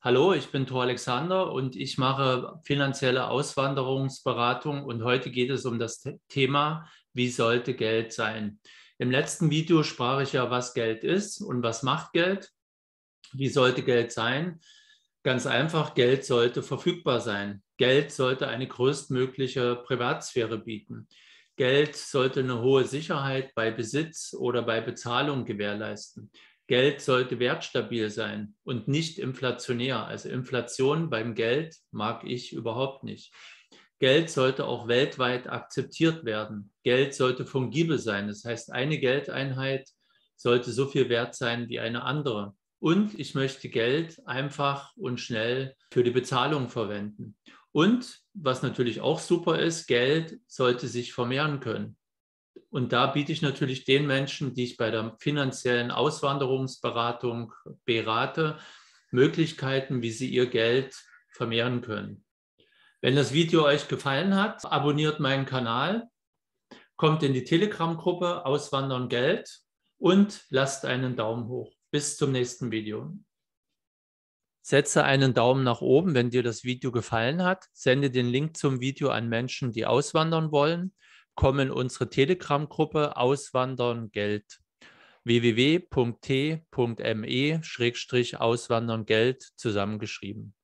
Hallo, ich bin Thor Alexander und ich mache finanzielle Auswanderungsberatung und heute geht es um das Thema, wie sollte Geld sein? Im letzten Video sprach ich ja, was Geld ist und was macht Geld. Wie sollte Geld sein? Ganz einfach, Geld sollte verfügbar sein. Geld sollte eine größtmögliche Privatsphäre bieten. Geld sollte eine hohe Sicherheit bei Besitz oder bei Bezahlung gewährleisten. Geld sollte wertstabil sein und nicht inflationär. Also Inflation beim Geld mag ich überhaupt nicht. Geld sollte auch weltweit akzeptiert werden. Geld sollte fungibel sein. Das heißt, eine Geldeinheit sollte so viel wert sein wie eine andere. Und ich möchte Geld einfach und schnell für die Bezahlung verwenden. Und was natürlich auch super ist, Geld sollte sich vermehren können. Und da biete ich natürlich den Menschen, die ich bei der finanziellen Auswanderungsberatung berate, Möglichkeiten, wie sie ihr Geld vermehren können. Wenn das Video euch gefallen hat, abonniert meinen Kanal, kommt in die Telegram-Gruppe Auswandern Geld und lasst einen Daumen hoch. Bis zum nächsten Video. Setze einen Daumen nach oben, wenn dir das Video gefallen hat. Sende den Link zum Video an Menschen, die auswandern wollen. Komm in unsere Telegram-Gruppe Auswandern Geld. www.t.me/Auswandern Geld zusammengeschrieben.